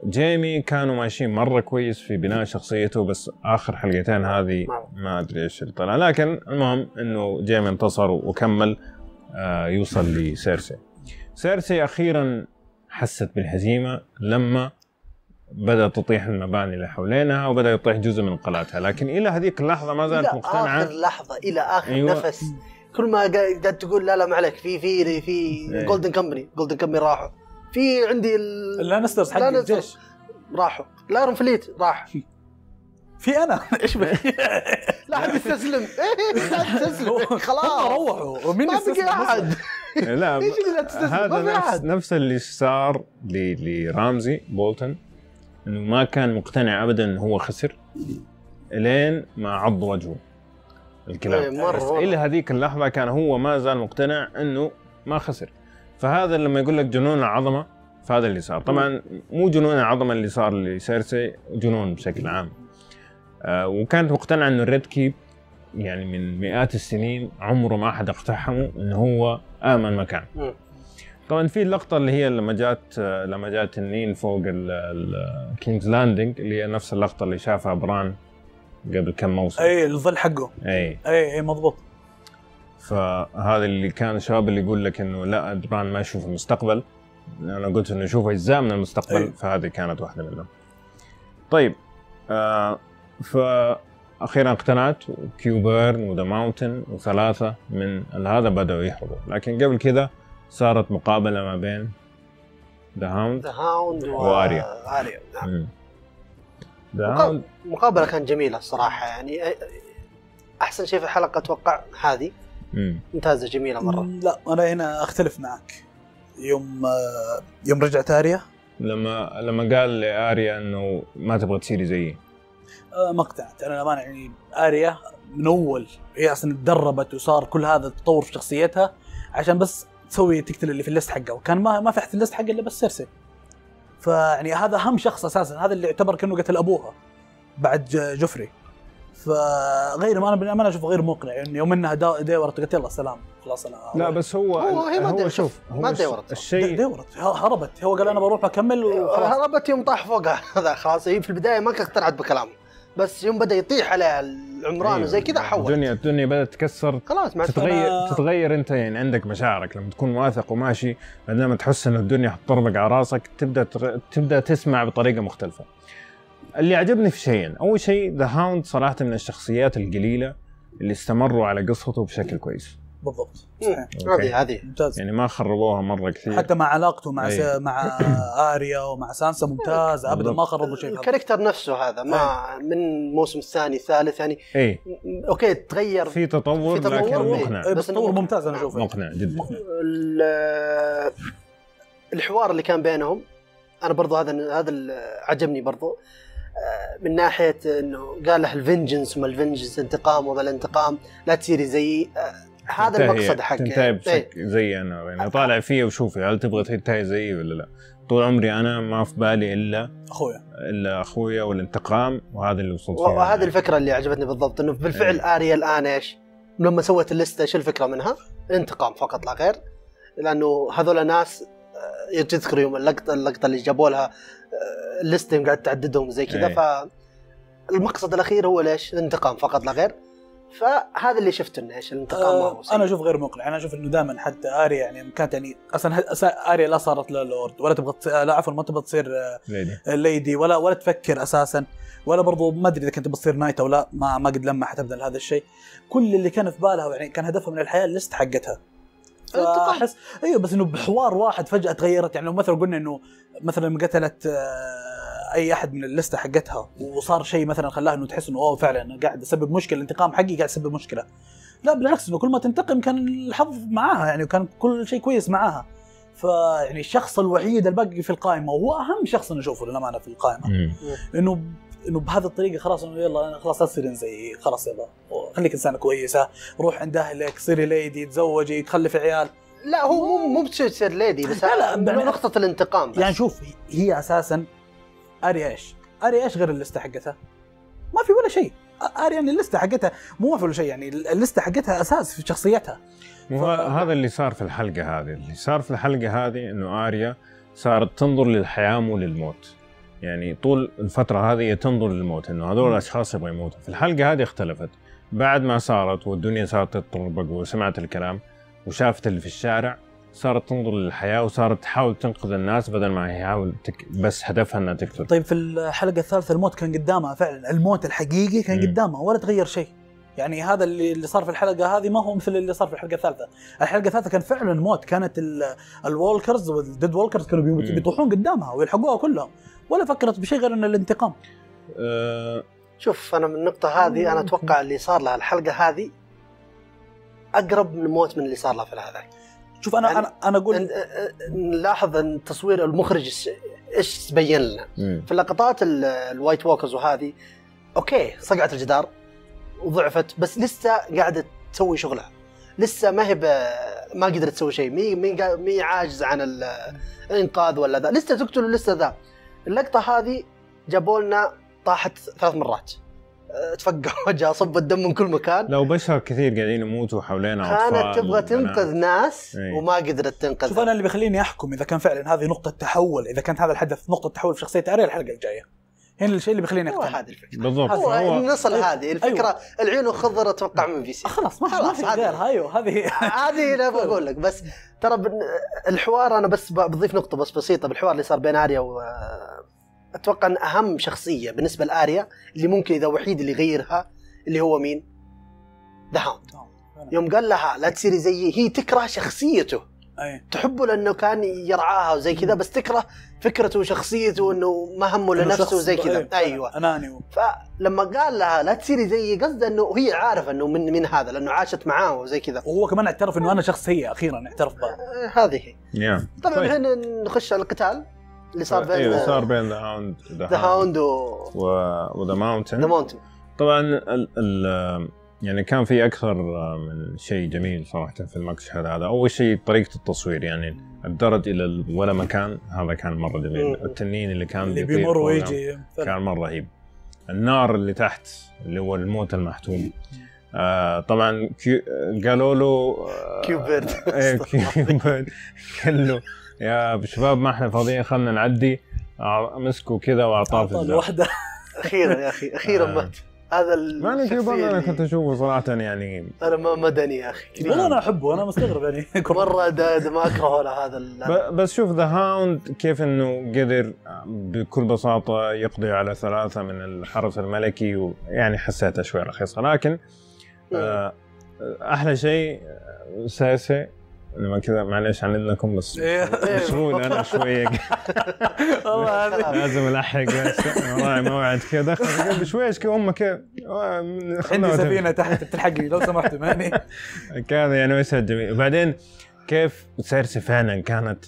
جيمي كانوا ماشيين مره كويس في بناء شخصيته، بس اخر حلقتين هذه ما ادري ايش اللي طلع. لكن المهم انه جيمي انتصر وكمل آه يوصل لسيرسي. سيرسي اخيرا حست بالهزيمه لما بدأت تطيح المباني اللي حوالينها وبدأ يطيح جزء من قلعتها، لكن إلى هذيك اللحظة ما زالت مقتنعة. إلى آخر لحظة، إلى آخر أيوة. نفس، كل ما قاعد تقول لا لا ما عليك، في في في جولدن كمباني جولدن كمباني راحوا، في عندي اللانسترز حق الجيش راحوا، لايرون فليت راح، في أنا إيش بك لا حد يستسلم، لا تستسلم خلاص روحوا ومين يستسلم أحد. لا هذا نفس نفس اللي صار لرامزي بولتون، انه ما كان مقتنع ابدا انه هو خسر الين ما عض وجهه الكلاب. بس الى هذيك اللحظه كان هو ما زال مقتنع انه ما خسر. فهذا لما يقول لك جنون العظمه، فهذا اللي صار. طبعا مو جنون العظمه اللي صار لسيرسي، جنون بشكل عام. آه وكانت مقتنعه انه الريد كيب يعني من مئات السنين عمره ما احد اقتحمه، انه هو امن مكان. طبعا في اللقطه اللي هي لما جات لما جات النين فوق الكينجز لاندنج، اللي هي نفس اللقطه اللي شافها بران قبل كم موسم. اي الظل حقه. اي اي اي مضبوط. فهذا اللي كان الشباب اللي يقول لك انه لا بران ما يشوف المستقبل، انا قلت انه يشوف اجزاء من المستقبل. أي. فهذه كانت واحده منهم. طيب آه فاخيرا اقتنعت، كيوبرن وذا ماونتن وثلاثه من هذا بداوا يهربوا. لكن قبل كذا صارت مقابلة ما بين ذا هاوند ذا هاوند واريا. آريا نعم. مقابلة, مقابلة كانت جميلة الصراحة، يعني أحسن شيء في الحلقة أتوقع هذه ممتازة جميلة مرة. لا أنا هنا أختلف معك. يوم يوم رجعت آريا لما لما قال لآريا إنه ما تبغى تصيري زيي، أه ما اقتنعت أنا لما يعني آريا من أول هي أصلا تدربت وصار كل هذا التطور في شخصيتها عشان بس تسوي تقتل اللي في الليست حقه، وكان ما ما فتحت الليست حقه الا بس سيرسي. فيعني هذا اهم شخص اساسا، هذا اللي يعتبر كانه قتل ابوها بعد جوفري. فغير ما انا انا اشوفه غير مقنع، يعني يوم انها ديورت قلت يلا سلام خلاص انا. لا بس هو هو, هو شوف ما ديورت الشيء ديورت هربت، هو قال انا بروح بكمل وخلاص. هربت يوم طاح فوقها هذا خلاص. هي في البدايه ما كانت اقتنعت بكلامه، بس يوم بدا يطيح عليها العمران أيوة. وزي كذا حول الدنيا الدنيا بدات تتكسر خلاص. تتغير أنا... تتغير انت يعني عندك مشاعرك لما تكون واثق وماشي، بعدين تحس ان الدنيا حتطربق على راسك تبدا تغ... تبدا تسمع بطريقه مختلفه. اللي عجبني في شيئين، اول شيء ذا هاوند صراحه من الشخصيات القليله اللي استمروا على قصته بشكل كويس. بالضبط هذه هذه ممتاز، يعني ما خربوها مره كثير، حتى مع علاقته مع س... مع آريا ومع سانسا ممتاز ابدا ما خربوا شيء. الكاركتر نفسه هذا ما من الموسم الثاني الثالث يعني ايه اوكي تغير في تطور, في تطور لكن مقنع إيه بس تطور ممتاز انا اشوفه مقنع جدا. مقنع. الحوار اللي كان بينهم انا برضو هذا هذا عجبني برضو، من ناحيه انه قال له الفنجنس وما الفنجنس انتقام وما الانتقام لا تصيري زي هذا المقصد حقه تنتهي بشكل زي انا يعني طالع فيه وشوفي هل تبغى تنتهي زيي ولا لا. طول عمري انا ما في بالي الا اخويا الا اخويا والانتقام، وهذا اللي وصلت فيه. وهذه الفكره اللي عجبتني بالضبط، انه بالفعل أيه. آريا الان ايش لما سوت الليسته ايش الفكره منها؟ الانتقام فقط لا غير، لانه هذول ناس تذكر يوم اللقطه اللقطه اللي جابوا لها الليسته قاعد تعددهم زي كذا أيه. فالمقصد الاخير هو ليش؟ الانتقام فقط لا غير. فهذا اللي شفت انه ايش الانتقام أه انا اشوف غير مقنع. انا اشوف انه دائما حتى آريا يعني كانت يعني اصلا آريا لا صارت لورد ولا تبغى لا عفوا ما تبغى تصير ليدي, ليدي ولا ولا تفكر اساسا، ولا برضو ما ادري اذا كنت بتصير نايت او لا، ما ما قد لمحت ابدا لهذا الشيء. كل اللي كان في بالها يعني كان هدفها من الحياه الليست حقتها. احس ايوه بس انه بحوار واحد فجاه تغيرت. يعني لو مثلا قلنا انه مثلا لما قتلت اي احد من الليسته حقتها وصار شيء مثلا خلاها انه تحس انه اوه فعلا قاعد يسبب مشكله، الانتقام حقي قاعد يسبب مشكله، لا بالعكس انه كل ما تنتقم كان الحظ معاها يعني، وكان كل شيء كويس معاها. فيعني الشخص الوحيد الباقي في القائمه وهو اهم شخص انا اشوفه للامانه في القائمه، انه انه بهذه الطريقه خلاص انه يلا انا خلاص اصير زي خلاص يلا خليك انسانه كويسه، روح عند اهلك، صيري ليدي، تزوجي، تخلفي عيال. لا هو مو مو بتصير ليدي بس لا لا نقطه الانتقام بس. يعني شوف هي اساسا آريا ايش؟ آريا ايش غير الليسته حقتها؟ ما في ولا شيء. آريا يعني الليسته حقتها مو ما في ولا شيء، يعني الليسته حقتها اساس في شخصيتها. ف... هذا اللي صار في الحلقه هذه، اللي صار في الحلقه هذه انه آريا صارت تنظر للحياه مو للموت. يعني طول الفتره هذه تنظر للموت انه هذول الاشخاص يبغوا يموتوا. في الحلقه هذه اختلفت بعد ما صارت والدنيا صارت تطربق وسمعت الكلام وشافت اللي في الشارع، صارت تنظر للحياه وصارت تحاول تنقذ الناس بدل ما هي حاول تك... بس هدفها انها تقتل. طيب في الحلقه الثالثه الموت كان قدامها فعلا، الموت الحقيقي كان م. قدامها ولا تغير شيء. يعني هذا اللي اللي صار في الحلقه هذه ما هو مثل اللي صار في الحلقه الثالثه. الحلقه الثالثه كان فعلا الموت، كانت الوولكرز والديد وولكرز كانوا بيطوحون قدامها ويلحقوها كلهم، ولا فكرت بشيء غير ان الانتقام. أه شوف انا من النقطه هذه انا اتوقع اللي صار لها الحلقه هذه اقرب من الموت من اللي صار لها في هذاك. شوف انا يعني انا انا اقول نلاحظ ان تصوير المخرج ايش تبين لنا مم. في اللقطات الوايت ووكرز وهذه اوكي صقعت الجدار وضعفت، بس لسه قاعده تسوي شغلها، لسه ما هي ما قدرت تسوي شيء، مي مي مي عاجز عن الانقاذ ولا ذا، لسه تقتل ولسه ذا. اللقطه هذه جابوا لنا طاحت ثلاث مرات، تفقع وجهها، صب الدم من كل مكان. لو بشر كثير قاعدين يموتوا حولنا اطفال كانت تبغى تنقذ ناس ايه. وما قدرت تنقذ. شوف انا اللي بيخليني احكم اذا كان فعلا هذه نقطه تحول، اذا كانت هذا الحدث نقطه تحول في شخصيه اريا الحلقه الجايه، هنا الشيء اللي بيخليني اقتنع. هذه الفكره بالضبط، هو, هو النصل هذه الفكره. أيوة. العين وخضر اتوقع من في سي خلاص ما خلاص غير هايو هذه هذه انا بقول لك. بس ترى الحوار انا بس بضيف نقطه بس بسيطه بالحوار اللي صار بين اريا و اتوقع ان اهم شخصيه بالنسبه لاريا اللي ممكن اذا وحيد اللي يغيرها اللي هو مين؟ ذا هاوند. يوم قال لها لا تصيري زيي، هي تكره شخصيته. أي. تحبه لأنه كان يرعاها وزي كذا، بس تكره فكرته وشخصيته انه ما همه لنفسه وزي كذا. ايوه اناني. فلما قال لها لا تصيري زيي قصده انه هي عارفه انه من من هذا لانه عاشت معاه وزي كذا، وهو كمان اعترف انه انا شخص سيء اخيرا اعترف بها. آه هذه هي. yeah. طبعا طيب. هنا نخش على القتال اللي صار بين ايوه صار بين ذا هاوند ذا هاوند وذا ماونتن. ذا ماونتن طبعا ال ال يعني كان في اكثر من شيء جميل صراحه في المشهد هذا. اول شيء طريقه التصوير، يعني الدرج الى ولا مكان هذا كان مره جميل. التنين اللي كان اللي بيمر ويجي كان مره رهيب. النار اللي تحت اللي هو الموت المحتوم. آه طبعا قالوا له آه كيوبرد ايه كيوبرد قال له يا شباب ما احنا فاضيين خلنا نعدي، مسكوا كذا واعطاه في الواحده. اخيرا يا اخي اخيرا آه. مات هذا ما الشخصيه انا كنت اشوفه صراحه يعني انا ما مدني يا اخي والله انا احبه، انا مستغرب يعني مره ده ما اكرهه ولا هذا. بس شوف ذا هاوند كيف انه قدر بكل بساطه يقضي على ثلاثه من الحرس الملكي، ويعني حسيتها شوي رخيصه. لكن آه احلى شيء ساسي لما كذا معلش عن لكم بس مشغول انا شويه والله لازم الحق والله موعد كذا قبل شوي ايش امك كذا عندي سفينه تحت بتلحقني لو سمحت ماني كذا يعني مشهد جميل. وبعدين كيف سيرسي فعلا كانت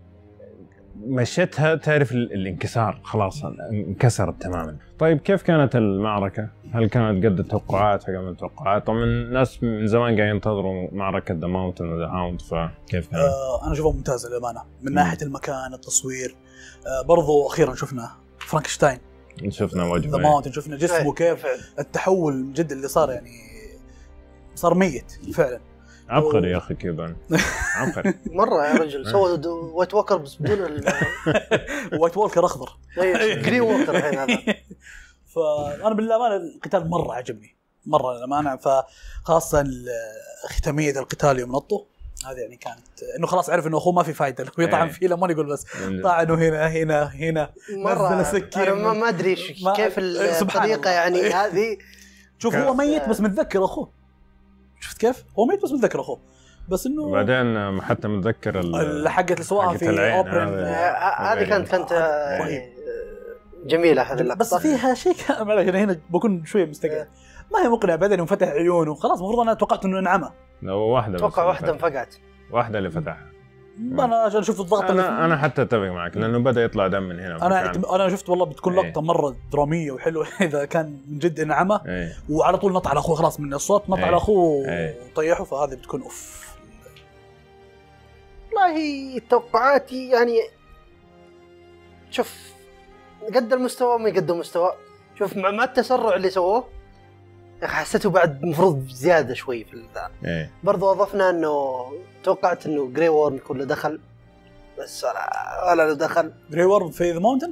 مشيتها تعرف الانكسار، خلاص انكسرت تماما. طيب كيف كانت المعركة؟ هل كانت قد التوقعات قبل التوقعات؟ طبعا الناس من زمان قاعدين ينتظروا معركة ذا ماونتن وذا هاوند، فكيف كانت؟ آه أنا أشوفها ممتازة للأمانة من ناحية المكان، التصوير. آه برضو أخيرا شفنا فرانكشتاين، شفنا وجهه ذا ماونتن، شفنا جسمه كيف التحول من جد اللي صار، يعني صار ميت فعلا. عبقري يا اخي كيبان عبقري مره يا رجل. سوى وايت ووكر بس بدون وايت ووكر اخضر جرين ووكر الحين هذا. فانا بالامانه القتال مره عجبني مره للامانه، فخاصه ختاميه القتال يوم نطوا هذه يعني كانت انه خلاص عرف انه اخوه ما في فايده لو يطعن فيه لما يقول بس طعنه هنا هنا هنا نزل سكين. انا ما ادري كيف الطريقه يعني هذه. شوف هو ميت بس متذكر اخوه، شفت كيف هو ميت بس متذكر اخوه، بس انه وبعدين حتى متذكر الحقه اللي سواها في اوبرن هذه كانت كانت جميله هذه اللقطه، بس فيها شيء معلش انا هنا بكون شويه مستقل، ما هي مقنعه. بعدين يوم فتح عيونه خلاص المفروض انا توقعت انه انعمى. لو واحده اتوقع واحده انفقعت، واحده اللي فتحها. انا عشان شفت الضغط انا اللي انا حتى اتفق معك لانه بدا يطلع دم من هنا. انا انا شفت والله بتكون لقطه ايه. مره دراميه وحلوه اذا كان من جد انعمى ايه. وعلى طول نط على اخوه، خلاص من الصوت نط ايه. على اخوه ايه. وطيحه، فهذه بتكون اوف. والله توقعاتي يعني شوف قد المستوى ما يقدم مستوى. شوف مع التسرع اللي سووه حسيته بعد مفروض زياده شوي في الذا ايه. برضو اضفنا انه توقعت انه جري وورم يكون له دخل، بس ولا ولا له دخل. جري وورم في ذا ماونتن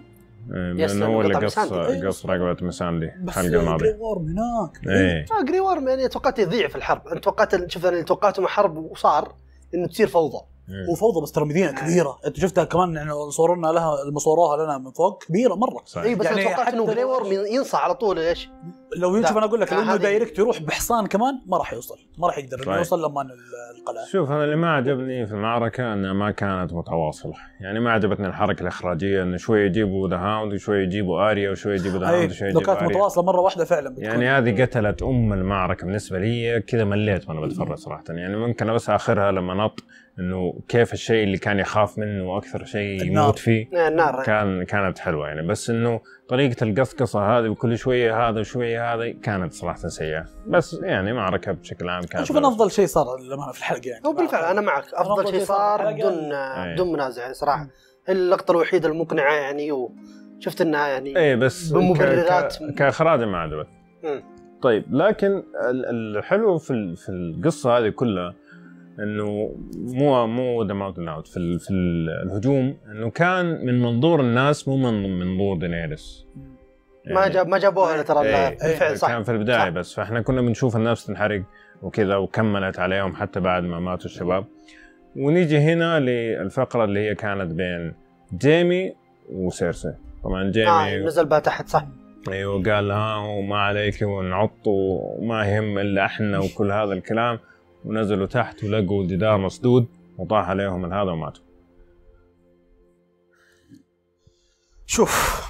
لانه هو اللي قص قص رقبه مساندي الحلقه الماضيه. جري وورم هناك ايه اه جري وورم يعني توقعت يضيع في الحرب. انت توقعت شوف انا توقعته مع حرب وصار انه تصير فوضى. وفوضى بس ترى مدينه كبيره انت شفتها كمان يعني صورنا لها المصوروها لنا من فوق كبيره مره. اي بس يعني توقعت انه جري وورم ينصع على طول. ايش لو يشوف انا اقول لك لو انه دايركت يروح بحصان كمان ما راح يوصل ما راح يقدر طيب. يوصل لما القلعه. شوف انا اللي ما عجبني في المعركه انها ما كانت متواصله. يعني ما عجبتني الحركه الاخراجيه انه شوي يجيبوا ذا هاوند وشوي يجيبوا اريا وشوي يجيبوا ذا هاوند وشوي يجيبوا اريا. لو كانت متواصله مره واحده فعلا بتكون. يعني هذه قتلت ام المعركه بالنسبه لي كذا. مليت وانا بتفرج صراحه. يعني ممكن بس اخرها لما نط انه كيف الشيء اللي كان يخاف منه واكثر شيء يموت فيه النار. كان كانت حلوه يعني. بس انه طريقه القصقصه هذه وكل شويه هذا وشويه هذا كانت صراحه سيئه. بس يعني معركه بشكل عام كانت شوف انا افضل شيء صار لما في الحلقه يعني. هو بالفعل انا معك افضل شيء صار بدون بدون منازع يعني صراحه. اللقطه الوحيده المقنعه يعني وشفت انها يعني ايه بس بمبررات كاخراج ما عجبت. طيب لكن الحلو في في القصه هذه كلها انه مو مو ذا ماونتن اوت في في الهجوم انه كان من منظور الناس مو من منظور دينيريس. يعني ما جاب ما جابوها ترى ايه بالفعل صح كان في البدايه صح. بس فاحنا كنا بنشوف الناس تنحرق وكذا وكملت عليهم حتى بعد ما ماتوا الشباب. ونيجي هنا للفقره اللي هي كانت بين جيمي وسيرسي. طبعا جيمي آه نزل بقى تحت صح. ايوه قال ها وما عليك ونعط وما يهم الا احنا وكل هذا الكلام. ونزلوا تحت ولقوا جدار مسدود وطاح عليهم من هذا وماتوا. شوف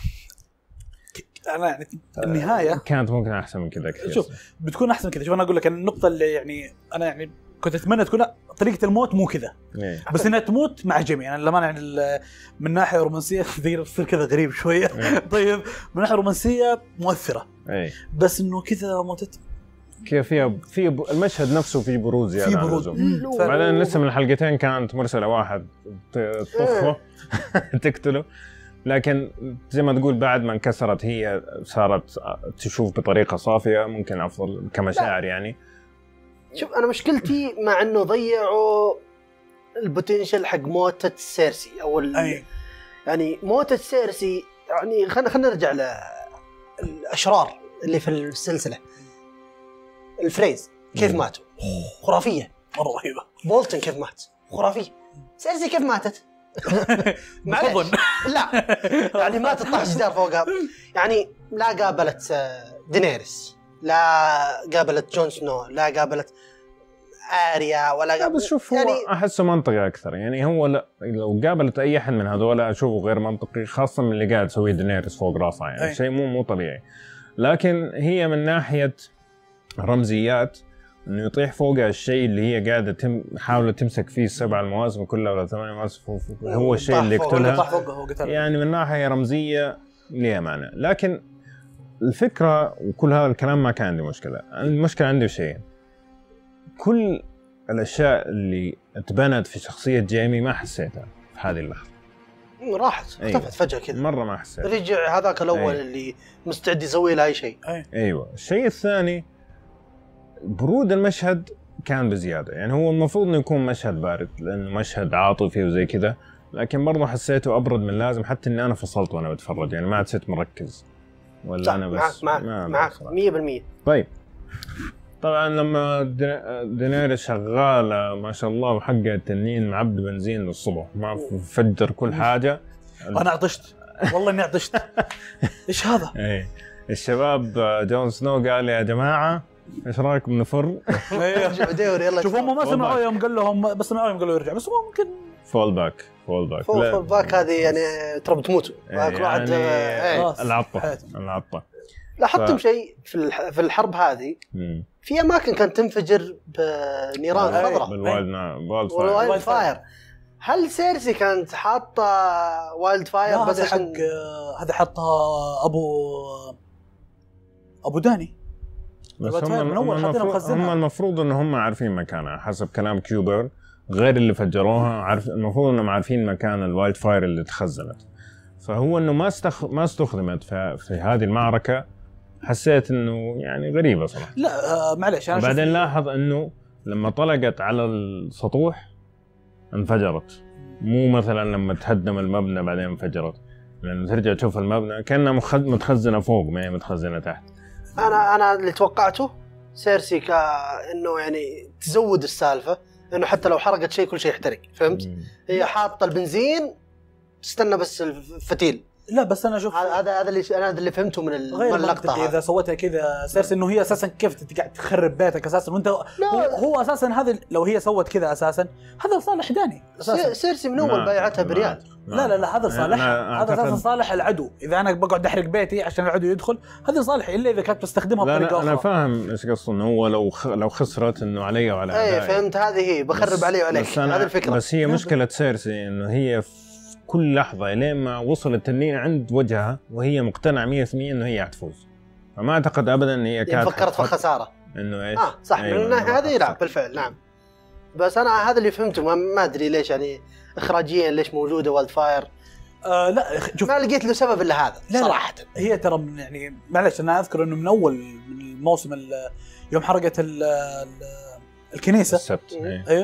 انا يعني النهايه كانت ممكن احسن من كذا كثير. شوف بتكون احسن كذا. شوف انا اقول لك النقطه اللي يعني انا يعني كنت اتمنى تكون طريقه الموت مو كذا بس انها تموت مع جيمي. يعني لما يعني من ناحيه رومانسيه تصير كذا غريب شويه. طيب من ناحيه رومانسيه مؤثره أي. بس انه كذا موتت كيف فيها في المشهد نفسه في بروز يعني. في بروز بعدين لسه من الحلقتين كانت مرسله واحد تطخه تقتله. لكن زي ما تقول بعد ما انكسرت هي صارت تشوف بطريقه صافيه ممكن افضل كمشاعر يعني. شوف انا مشكلتي مع انه ضيعوا البوتنشل حق موتة سيرسي او يعني موتة سيرسي. يعني خلينا خلينا نرجع للاشرار اللي في السلسله. الفريز كيف ماتوا خرافيه مره رهيبه. بولتن كيف مات خرافيه. سيرسي كيف ماتت معلش لا يعني ما تطلع جدار فوقها. يعني لا قابلت دينيريس لا قابلت جون سنو لا قابلت آريا ولا قابلت. بس شوف يعني هو أحسه منطقي أكثر. يعني هو لا لو قابلت أي أحد من هذول أشوفه غير منطقي خاصة من اللي قاعد تسويه دينيريس فوق راسها. يعني شيء مو مو طبيعي. لكن هي من ناحية رمزيات انه يطيح فوقها الشيء اللي هي قاعده تم حاولت تمسك فيه السبع المواسم كلها ولا ثمان مواسم هو الشيء اللي يقتلها. يعني من ناحيه رمزيه ليها معنى. لكن الفكره وكل هذا الكلام ما كان عندي مشكله. المشكله عندي شيئين. كل الاشياء اللي اتبنت في شخصيه جيمي ما حسيتها في هذه اللحظه. راحت اختفت فجاه كذا مره ما حسيت. رجع هذاك الاول أيوة. اللي مستعد يسوي له اي شيء. ايوه الشيء الثاني برود المشهد كان بزياده. يعني هو المفروض انه يكون مشهد بارد لانه مشهد عاطفي وزي كذا. لكن برضه حسيته ابرد من اللازم حتى اني انا فصلت وانا بتفرج. يعني ما عاد صرت مركز ولا انا بس معك معك مية بالمية. طيب طبعا لما دينيريس شغاله ما شاء الله وحقها التنين معبي بنزين للصبح ما فجر كل حاجه. انا عطشت والله اني عطشت. ايش هذا؟ ايه الشباب جون سنو قال يا جماعه ايش رايكم نفر؟ ارجعوا دوري يلا. شوف هم ما سمعوا يوم قال لهم بس سمعوا يوم قالوا يرجع بس هو ممكن فول باك فول باك فول باك هذه يعني ترى بتموتوا. كل واحد العطه العطه. لاحظتم ف... شيء في في الحرب هذه مم. في اماكن كانت تنفجر بنيران خضراء بالوايلد فاير. هل سيرسي كانت حاطه وايلد فاير بس عشان هذا حطها ابو ابو داني؟ بس هم, هم, المفروض هم المفروض ان هم عارفين مكانها حسب كلام كيوبر غير اللي فجروها. عارف المفروض انهم عارفين مكان الوايلد فاير اللي تخزنت. فهو انه ما استخ... ما استخدمت في, في هذه المعركه. حسيت انه يعني غريبه صراحه. لا آه معلش انا بعدين لاحظ انه لما طلقت على السطوح انفجرت. مو مثلا لما تهدم المبنى بعدين انفجرت. لأنه ترجع تشوف المبنى كأنها متخزنة فوق ما هي متخزنة تحت. أنا أنا اللي توقعته سيرسي كأنه يعني تزود السالفة، إنه حتى لو حرقت شيء كل شيء يحترق، فهمت؟ مم. هي حاطة البنزين تستنى بس الفتيل. لا بس انا اشوف هذا هذا اللي انا اللي فهمته من اللقطه. اذا سويتها كذا سيرسي انه هي اساسا كيف قاعد تخرب بيتك اساسا وانت هو, هو اساسا هذا لو هي سوت كذا اساسا هذا صالح داني اساسا. سيرسي من اول بايعتها بريال. لا لا لا هذا صالح، هذا اساسا صالح العدو. اذا انا بقعد احرق بيتي عشان العدو يدخل هذا صالح، الا اذا كانت تستخدمها بطريقه اخرى. انا فاهم ايش قصده، انه هو لو خ... لو خسرت انه علي وعلى اعدائي. اي فهمت، هذه هي بخرب علي وعليك، هذه الفكره. بس هي مشكله سيرسي انه هي كل لحظة لين ما وصل التنين عند وجهها وهي مقتنعة مية في المية إنه هي حتفوز، فما أعتقد أبداً إن هي كانت فكرت في الخسارة. إنه إيش؟ آه صح، أيوة من الناحية هذه لا بالفعل نعم. بس أنا هذا اللي فهمته، ما, ما أدري ليش يعني إخراجيا ليش موجودة وايلد فاير. آه لا شوف، ما لقيت له سبب إلا هذا لا صراحة. لا. هي ترى يعني معلش أنا أذكر إنه من أول من الموسم يوم حرقت ال الكنيسة السبت أيوه،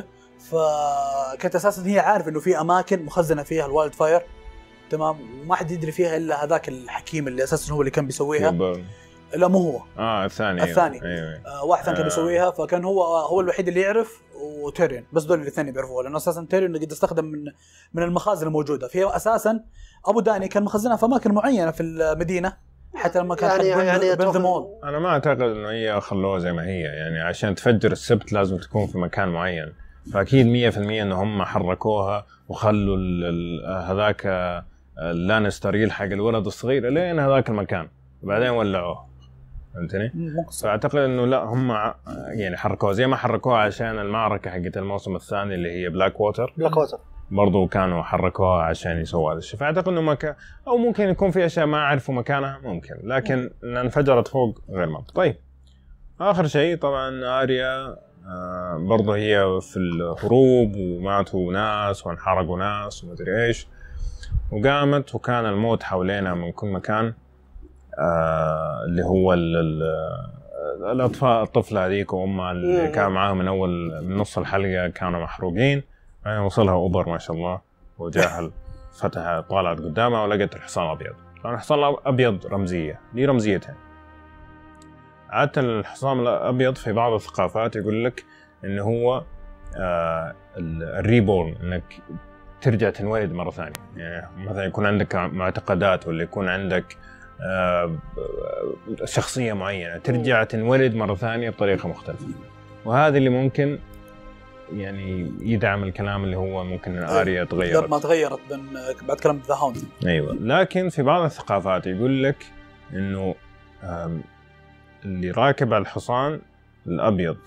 فكانت أساساً هي عارف إنه في أماكن مخزنة فيها الوايلد فاير تمام، وما حد يدري فيها إلا هذاك الحكيم اللي أساساً هو اللي كان بيسويها. لا مو هو، آه الثاني الثاني أيوة. آه واحد ثاني آه. كان بيسويها، فكان هو هو الوحيد اللي يعرف، وتيريون بس دول الاثنين بيعرفوها، لأنه أساساً تيريون قد استخدم من من المخازن الموجودة فيها. أساساً أبو داني كان مخزنها في أماكن معينة في المدينة حتى لما كان يعني يعني بنذمون. أنا ما أعتقد إنه هي خلوها زي ما هي، يعني عشان تفجر السبت لازم تكون في مكان معين، فأكيد مية في المية إنه هم حركوها وخلوا هذاك اللانستر يلحق الولد الصغير لين هذاك المكان وبعدين ولعوه، فهمتني؟ فأعتقد إنه لا هم يعني حركوها زي ما حركوها عشان المعركة حقت الموسم الثاني اللي هي بلاك ووتر. بلاك ووتر برضو كانوا حركوها عشان يسووا هذا الشيء، فأعتقد إنه مكان أو ممكن يكون في أشياء ما أعرفوا مكانها ممكن، لكن إن انفجرت فوق غير منطقي. طيب آخر شيء طبعا آريا آه برضو هي في الهروب وماتوا ناس وانحرقوا ناس ومدري إيش، وقامت وكان الموت حوالينا من كل مكان. آه اللي هو الأطفال الطفلة هذيك وأمها اللي كان معاها من أول من نص الحلقة كانوا محروقين، يعني وصلها أوبر ما شاء الله وجاها فتح طالعت قدامها ولقت الحصان أبيض. طبعا الحصان الأبيض رمزية، ليه رمزيتين. عادة الحصان الأبيض في بعض الثقافات يقول لك إنه هو آه الريبورن، إنك ترجع تنولد مرة ثانية، يعني مثلا يكون عندك معتقدات ولا يكون عندك آه شخصية معينة ترجع تنولد مرة ثانية بطريقة مختلفة، وهذا اللي ممكن يعني يدعم الكلام اللي هو ممكن آريا تغيرت ما تغيرت بعد كلام ذا هاوند. أيوة، لكن في بعض الثقافات يقول لك إنه اللي راكب على الحصان الأبيض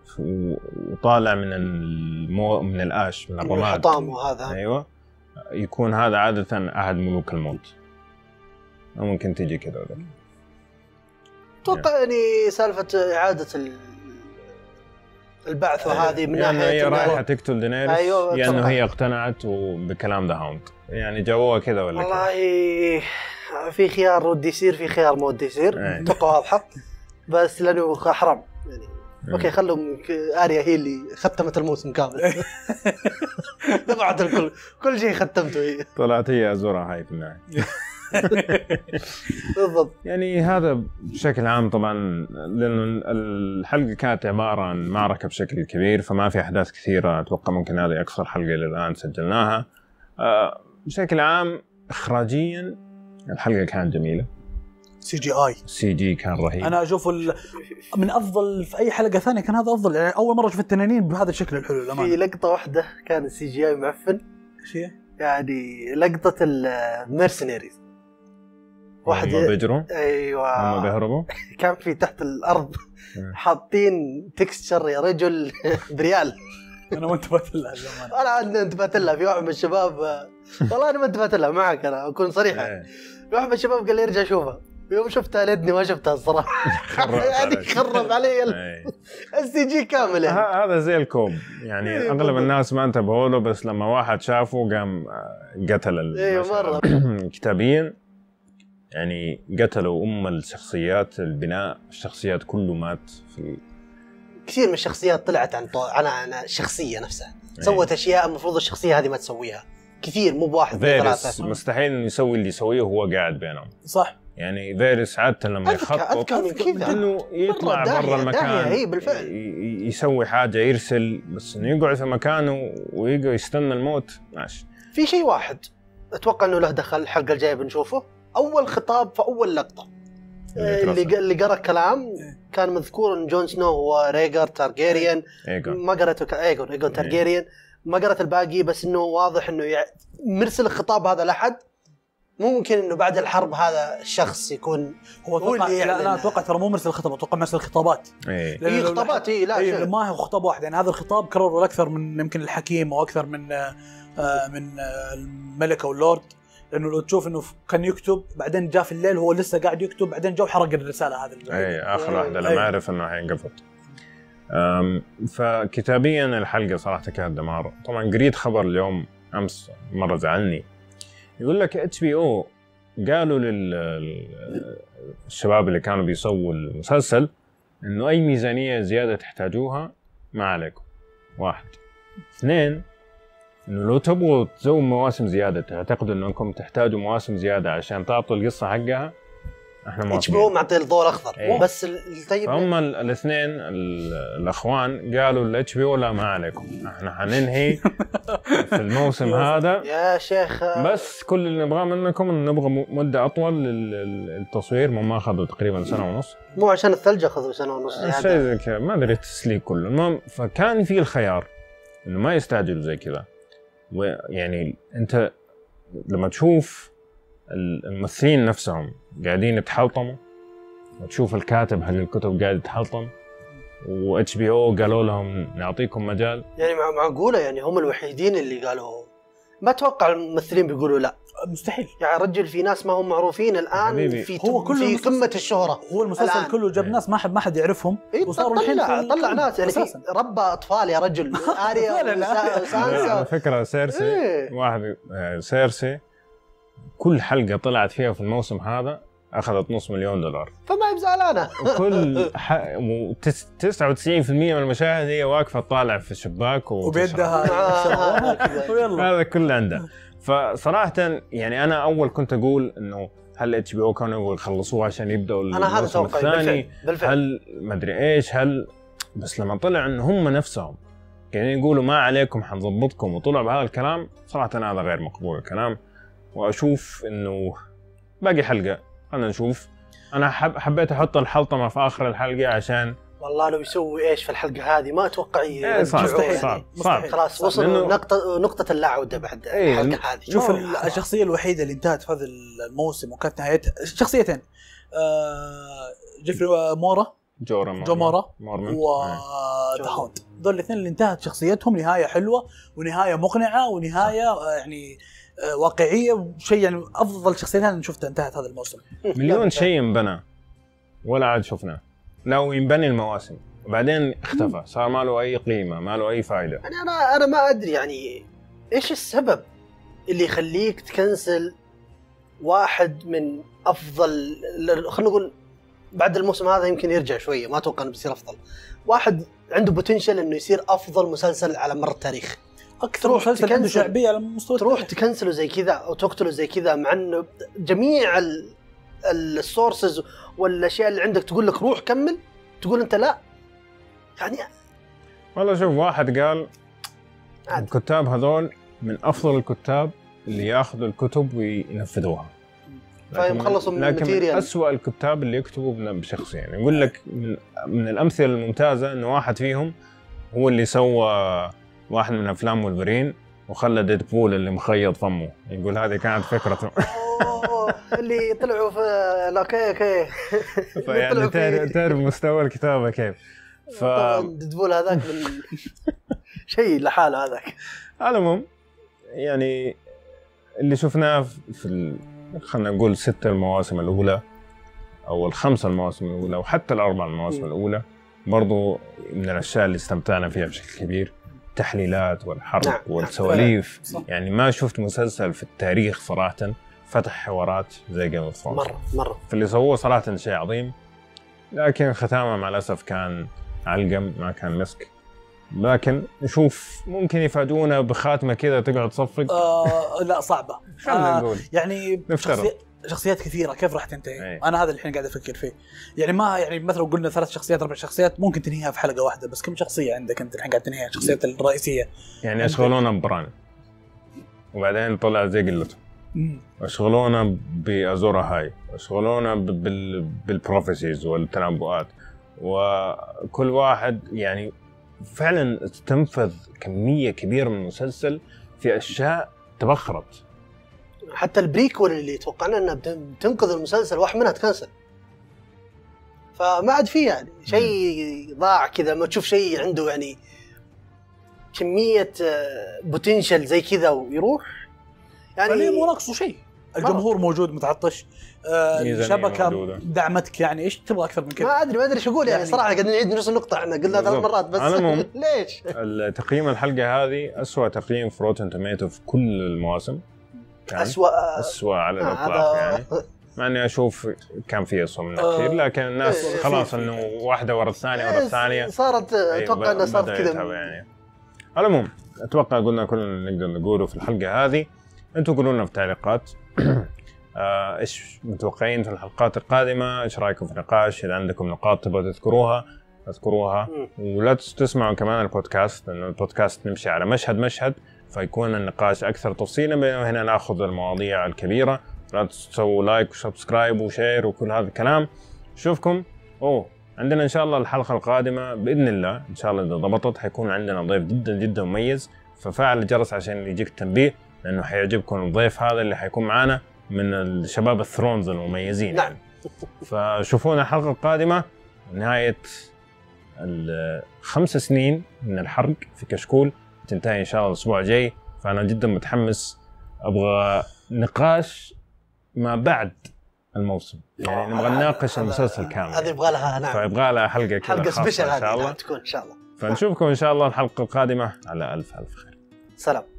وطالع من المو من الآش من الرماد الحطام وهذا أيوة يكون هذا عادة أحد ملوك الموت، أو ممكن تيجي كذا ولا أتوقع يعني, يعني سالفة إعادة البعث وهذه من يعني ناحية هي رايحة تقتل دينيريس، أيوة يعني هي اقتنعت بكلام ذا هاوند، يعني جابوها كذا ولا كذا. والله في خيار ودي يصير، في خيار ما ودي يصير، أتوقع واضحة، بس لأنه حرام يعني. اوكي خلهم آريا هي اللي ختمت الموسم كامل. بعد الكل كل شيء ختمته هي، طلعت هي أزورها هاي في النهاية. بالضبط. يعني هذا بشكل عام طبعا، لأنه الحلقة كانت عبارة عن معركة بشكل كبير، فما في أحداث كثيرة. أتوقع ممكن هذه أقصر حلقة إلى الآن سجلناها. بشكل عام إخراجيا الحلقة كانت جميلة، سي جي اي سي جي كان رهيب. انا اشوفه من افضل في اي حلقه ثانيه، كان هذا افضل، يعني اول مره اشوف التنانين بهذا الشكل الحلو الأمان. في لقطه واحده كان السي جي اي معفن، ايش هي؟ يعني لقطه الميرسينيريز، واحد بيجروا ايوه هم بيهربوا كان في تحت الارض حاطين تكستشر يا رجل بريال. انا ما انتبهت لها انا انا انتبهت لها. في واحد من الشباب والله انا ما انتبهت لها معك، انا اكون صريحه. في واحد من الشباب قال لي ارجع شوفها، يوم شفتها لدني ما شفتها الصراحه. يعني خرب علي السي جي كامل. هذا زي الكوب يعني، اغلب الناس ما انتبهوا له، بس لما واحد شافه قام قتل. ايوه مره كتابيا يعني قتلوا ام الشخصيات، البناء الشخصيات كله مات. في كثير من الشخصيات طلعت عن طو... عن عن الشخصيه نفسها، سوت اشياء المفروض الشخصيه هذه ما تسويها، كثير مو بواحد فيرس مستحيل انه يسوي اللي يسويه وهو قاعد بينهم. صح. يعني فيرس عادة لما يخطط انه يطلع برا المكان بالفعل. يسوي حاجه يرسل، بس انه يقعد في مكانه ويقعد يستنى الموت ماشي. في شيء واحد اتوقع انه له دخل، الحلقه الجايه بنشوفه اول خطاب في اول لقطه اللي اللي قرأ كلام كان مذكور ان جون سنو هو ريجر تارجيريان. ما قرأته ايجون ايجون تارجيريان، ما قرأت الباقي، بس انه واضح انه مرسل الخطاب هذا لحد. ممكن انه بعد الحرب هذا الشخص يكون هو, هو اللي لا انا اتوقع ترى مو مرسل الخطاب، اتوقع مرسل الخطابات. اي إيه خطابات اي لا إيه ما هو خطاب واحد، يعني هذا الخطاب كرره اكثر من يمكن الحكيم او اكثر من آه من آه الملك او اللورد، لانه لو تشوف انه كان يكتب بعدين جاء في الليل هو لسه قاعد يكتب بعدين جو حرق الرساله هذه. اي اخر واحده لما عرف انه حينقفط. فكتابيا الحلقه صراحه كانت دمار. طبعا قريت خبر اليوم امس مره زعلني، يقول لك اتش بي او قالوا للشباب اللي كانوا بيسووا المسلسل انه اي ميزانيه زياده تحتاجوها ما عليكم. واحد. اثنين، انه لو تبغوا تسووا مواسم زياده تعتقدوا انكم تحتاجوا مواسم زياده عشان تعطوا القصه حقها، احنا موافقين. اتش بي او معطي الضوء الاخضر. ايه. بس الطيب هم الاثنين الاخوان قالوا الاتش بي او لا ما عليكم، احنا حننهي في الموسم هذا يا شيخ. بس كل اللي نبغاه منكم انه نبغى مده اطول للتصوير، ما اخذوا تقريبا سنه ونص. مو عشان الثلج اخذوا سنه ونص شيء زي كذا، ما ادري التسليك كله. المهم فكان في الخيار انه ما يستعجلوا زي كذا. ويعني انت لما تشوف الممثلين نفسهم قاعدين يتحلطموا، وتشوف الكاتب حق الكتب قاعد يتحلطم، و اتش بي او قالوا لهم نعطيكم مجال، يعني معقوله يعني هم الوحيدين اللي قالوا؟ ما اتوقع الممثلين بيقولوا لا، مستحيل. يعني رجل في ناس ما هم معروفين الان في هو كله في قمه الشهره. هو المسلسل الآن. كله جاب ناس ما حد ما حد يعرفهم. إيه وصاروا الحين طلع, طلع ناس يعني في ربى اطفال يا رجل. اريا وسانسا فكره سيرسي. إيه؟ واحد سيرسي كل حلقه طلعت فيها في الموسم هذا اخذت نص مليون دولار، فما هي بزعلانه. وكل ح... تسعة وتسعين بالمئة من المشاهد هي واقفه طالع في الشباك وبيدها هذا كله عنده. فصراحه يعني انا اول كنت اقول انه هل اتش بي او كانوا يخلصوه عشان يبداوا الموسم الثاني، هل ما ادري ايش، هل بس لما طلع ان هم نفسهم يعني يقولوا ما عليكم حنضبطكم وطلع بهذا الكلام، صراحه هذا غير مقبول الكلام. واشوف انه باقي حلقه خلينا نشوف. انا حب حبيت احط الحلطمه في اخر الحلقه عشان والله لو يسوي ايش في الحلقه هذه ما اتوقع يرجعوا. صعب صعب, صعب خلاص وصلوا نقطه نقطه اللاعوده بعد ايه الحلقه هذه. شوف الشخصيه الوحيده اللي انتهت في هذا الموسم وكانت نهايتها شخصيتين، آه جيفري مورا جورا جو مورا ودهاوند، دول الاثنين اللي انتهت شخصيتهم نهايه حلوه ونهايه مقنعه ونهايه يعني واقعيه وشيء، يعني افضل شخصيتين انا شفتها انتهت هذا الموسم. مليون شيء انبنى ولا عاد شفناه، لو ينبني المواسم وبعدين اختفى، صار ما له اي قيمه، ما له اي فائده. يعني انا انا ما ادري يعني ايش السبب اللي يخليك تكنسل واحد من افضل، خلينا نقول بعد الموسم هذا يمكن يرجع شويه، ما اتوقع انه بيصير افضل، واحد عنده بوتنشل انه يصير افضل مسلسل على مر التاريخ، اكثر مسلسل عنده شعبيه على مستوى تروح تكنسله زي كذا او تقتله زي كذا، مع انه جميع السورسز والاشياء اللي عندك تقول لك روح كمل، تقول انت لا. يعني والله شوف، واحد قال الكتاب هذول من افضل الكتاب اللي ياخذوا الكتب وينفذوها، فهم خلصوا من الماتيريال. لكن أسوأ الكتاب اللي يكتبوا بشخص، يعني يقول لك من, من الامثله الممتازه انه واحد فيهم هو اللي سوى واحد من افلام وولفرين وخلى ديدبول اللي مخيط فمه، يقول هذه كانت فكرته. اللي طلعوا في اوكي اوكي فيعني تعرف مستوى الكتابه كيف. ف ديدبول هذاك من شيء لحاله هذاك. المهم يعني اللي شفناه في ال... خلينا نقول ستة المواسم الاولى او الخمسه المواسم الاولى وحتى الاربع المواسم الاولى برضو من الاشياء اللي استمتعنا فيها بشكل كبير، التحليلات والحرب نعم. والسواليف. يعني ما شفت مسلسل في التاريخ صراحه فتح حوارات زي جيم اوف ثرونز مره مره، فاللي سووه صراحه شيء عظيم، لكن ختامه مع الاسف كان علقم ما كان مسك. لكن نشوف ممكن يفادونا بخاتمه كذا تقعد تصفق. آه لا صعبه. خلينا آه نقول يعني شخصي... شخصيات كثيره كيف راح تنتهي؟ أي. انا هذا اللي الحين قاعد افكر فيه. يعني ما يعني مثلا لو قلنا ثلاث شخصيات اربع شخصيات ممكن تنهيها في حلقه واحده، بس كم شخصيه عندك انت الحين قاعد تنهيها؟ الشخصيات الرئيسيه يعني اشغلونا ببران وبعدين طلع زي قلته، اشغلونا بازورا هاي، اشغلونا بال بالبروفيسيز والتنبؤات، وكل واحد يعني فعلا استنفذ كميه كبيره من المسلسل في اشياء تبخرت. حتى البريكول اللي توقعنا انها بتنقذ المسلسل واحد منها تكنسل، فما عاد فيه يعني شيء ضاع كذا. ما تشوف شيء عنده يعني كميه بوتنشل زي كذا ويروح يعني مو ناقصه شيء. الجمهور موجود متعطش، آه الشبكه موجودة. دعمتك يعني ايش تبغى اكثر من كذا؟ ما ادري ما ادري ايش اقول يعني, يعني صراحه قاعدين نعيد نفس النقطه احنا قلنا ثلاث مرات بس ليش التقييم الحلقه هذه أسوأ تقييم في روتن توميتو في كل المواسم يعني أسوأ أسوأ على الإطلاق يعني، مع اني اشوف كان في أسوأ من كثير، لكن الناس إيه خلاص انه واحده ورا الثانيه ورا الثانيه صارت اتوقع انها صارت كذا يعني. على العموم اتوقع قلنا كل اللي نقدر نقوله في الحلقه هذه. انتم قولوا لنا في التعليقات آه، ايش متوقعين في الحلقات القادمه، ايش رايكم في النقاش، اذا عندكم نقاط تبغوا تذكروها اذكروها، ولا تسمعوا كمان البودكاست لانه البودكاست نمشي على مشهد مشهد فيكون النقاش اكثر تفصيلا، بينما هنا ناخذ المواضيع الكبيره. لا تسووا لايك وسبسكرايب وشير وكل هذا الكلام. نشوفكم اوه عندنا ان شاء الله الحلقه القادمه باذن الله ان شاء الله اذا ضبطت حيكون عندنا ضيف جدا جدا مميز، ففعل الجرس عشان يجيك تنبيه لانه حيعجبكم الضيف هذا اللي حيكون معنا من الشباب الثرونز المميزين. نعم. فشوفونا الحلقه القادمه نهايه الخمس سنين من الحرق في كشكول تنتهي ان شاء الله الاسبوع الجاي، فانا جدا متحمس. ابغى نقاش ما بعد الموسم يعني نبغى نناقش المسلسل كامل. هذه يبغى لها نعم فيبغى لها حلقه كذا حلقه سبيشال ان شاء الله تكون ان شاء الله. فنشوفكم ان شاء الله الحلقه القادمه على الف الف خير. سلام.